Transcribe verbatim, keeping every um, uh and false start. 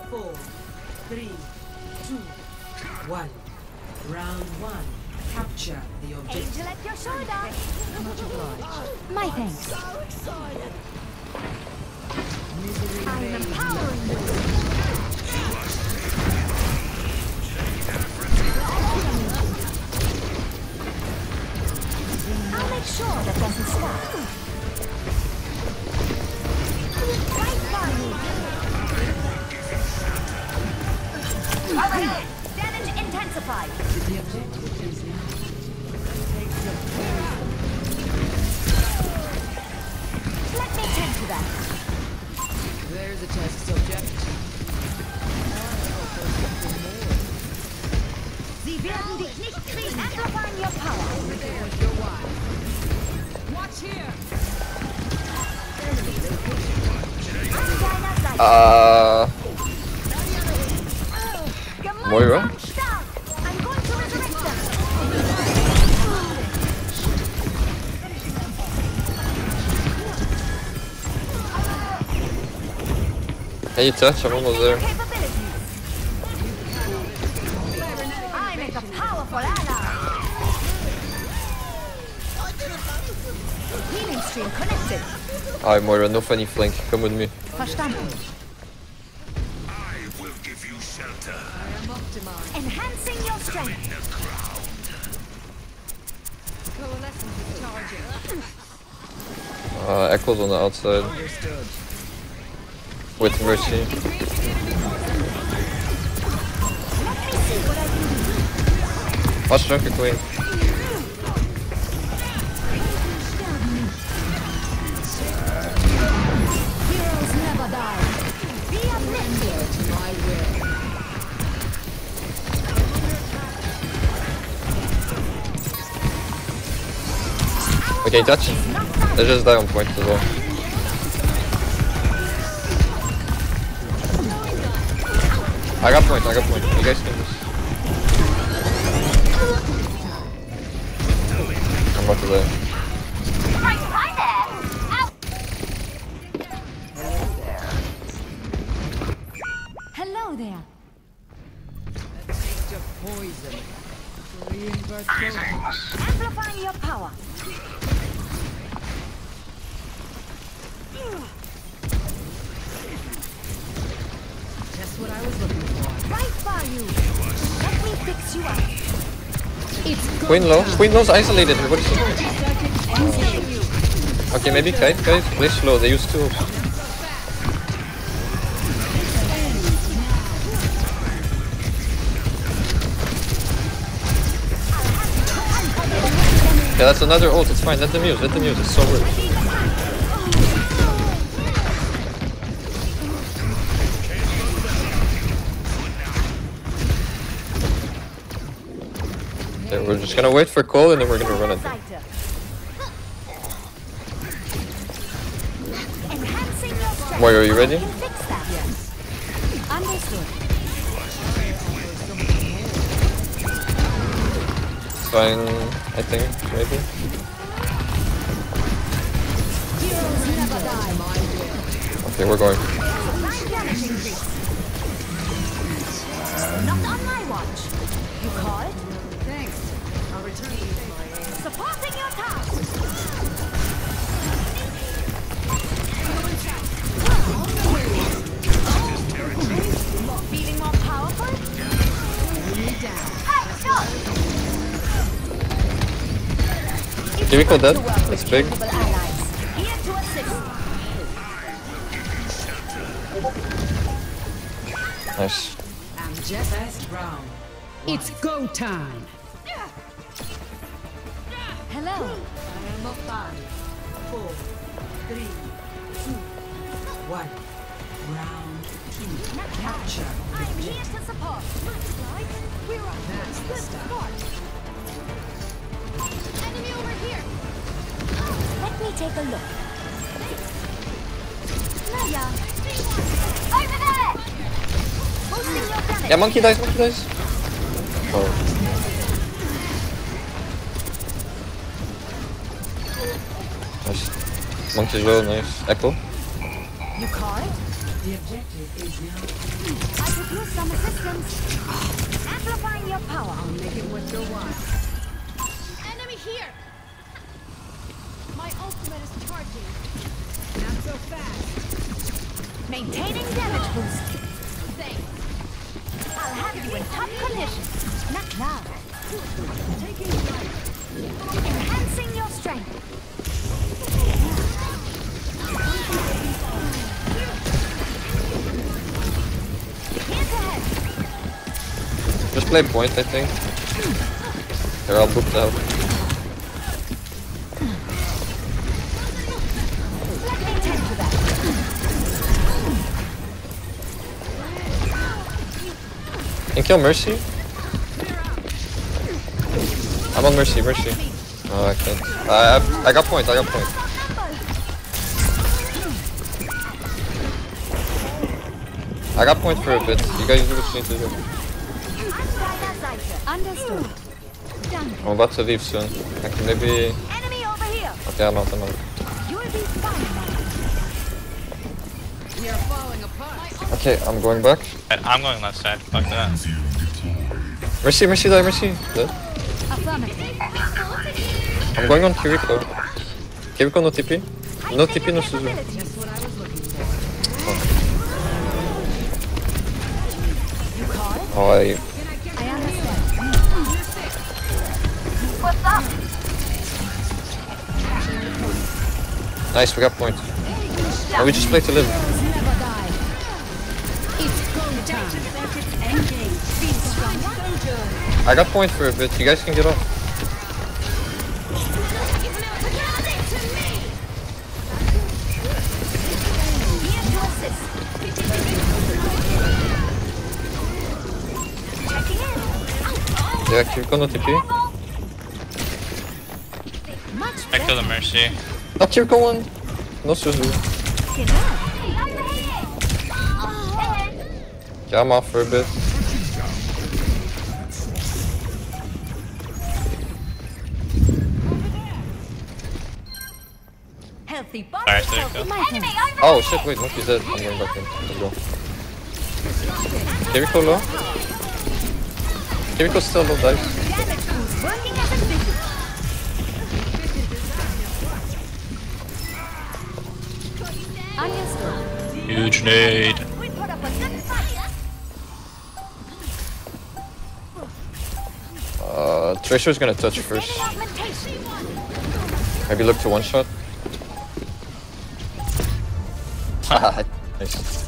Four, three, two, one. Round one. Capture the objective. Angel at your shoulder. Much obliged. My thanks. So excited. I am empowering you. I'll make sure that doesn't stop. Right by you. Damage intensified. The objective is now. Let me tend to that. There's a test subject. Sie werden dich nicht kriegen. Amplifying your power. Watch here. An deiner Seite. Uh, Moira? Gemeinsam stark. I'm going to resurrect them. Can you touch? I'm almost there. I make a powerful ally. Healing stream connected. Alright, Moira, no funny flank. Come with me. Verstanden. I will give you shelter. I am optimized. Enhancing your strength. In the ground. Coalescence is charging. Uh, Echo's on the outside. Understood. With Mercy. Let me see what I can do. Watch Junker Queen. Heroes never die. Be uplifted. My will. Okay, touch. Let's just die on point as well. I got point, I got point. You guys can just... I'm about to die. Right, hi there. Out. Hello there. A taste of poison. Reinvert both. Amplifying your power. Just what I was looking for. Right by you. Let me fix you up. It's Queen low. Queen low's isolated. What is she doing? Continue you. Okay, maybe kite, guys. Play slow. They use two. Yeah, that's another ult. It's fine. Let them use. Let them use. It's so weird. Okay, we're just gonna wait for Cole and then we're gonna run it. Enhancing your strength. Moira, are you ready? I can fix that. Yes. Understood. Fine, I think, maybe. Heroes never die. Okay, we're going. Supply damage increase. Not on my watch. You called? Thanks. I'll return to you my aid. Supporting your task. Feeling more powerful? Hey, stop! Kiriko dead. That's big. Capable allies. Here to assist. Nice. I'm just First round. It's go time. Hello. I am a five, four, three, two, one. Round two. Capture. I'm here to support. Right? We're on That's the good stuff. spot. Enemy over here. Let me take a look. Naya. Over there. Boosting your damage. Yeah, monkey dies, monkey dies. Oh. Nice. Monkey's low, nice. Echo. You call it? The objective is now. I some assistance. Amplifying your power. I'll make it worth your while. Enemy here. My ultimate is charging. Not so fast. Maintaining damage boost. Thanks. I'll have you in top condition. Not now. Taking flight. Enhancing your strength. Here's ahead. Just play point, I think. They're all booked out. Let me tend to that. Can you kill Mercy? I'm on Mercy, Mercy. Oh, I can't. I, I, I got point, I got point. I got point for a bit. You guys do what you need to do. Understood. Done. I'm about to leave soon. I can maybe... Enemy over here. Okay, I'm out, I'm out. You'll be fine now. We are falling apart. Okay, I'm going back. I'm going left side. Fuck that. Mercy, Mercy, die, Mercy. Dead. Affirmative. I'm going on Kiriko. Kiriko no T P. No T P, no Suzu. Just what I was looking for. You call it? Oh, I... I understand. What's up? Nice, we got point. Oh, we just play to live. Never die. It's go time. I got point for a bit. You guys can get off. Here to assist. Checking in. Yeah, Kiriko no T P. Much I killed the Mercy. Not Kiriko one. No Suzu. Yeah, I'm off for a bit. Healthy body. Alright, there you healthy go. mind. Oh shit, wait, Monkey's dead. I'm going back in. Let's go. Kiriko low. Kiriko's still low, dice. Damage boost working as envisioned. Understood. Huge nade. We put up a good fight. Uh, Tracer's gonna touch first. Sustaining augmentation. Maybe look to one shot. Haha, nice.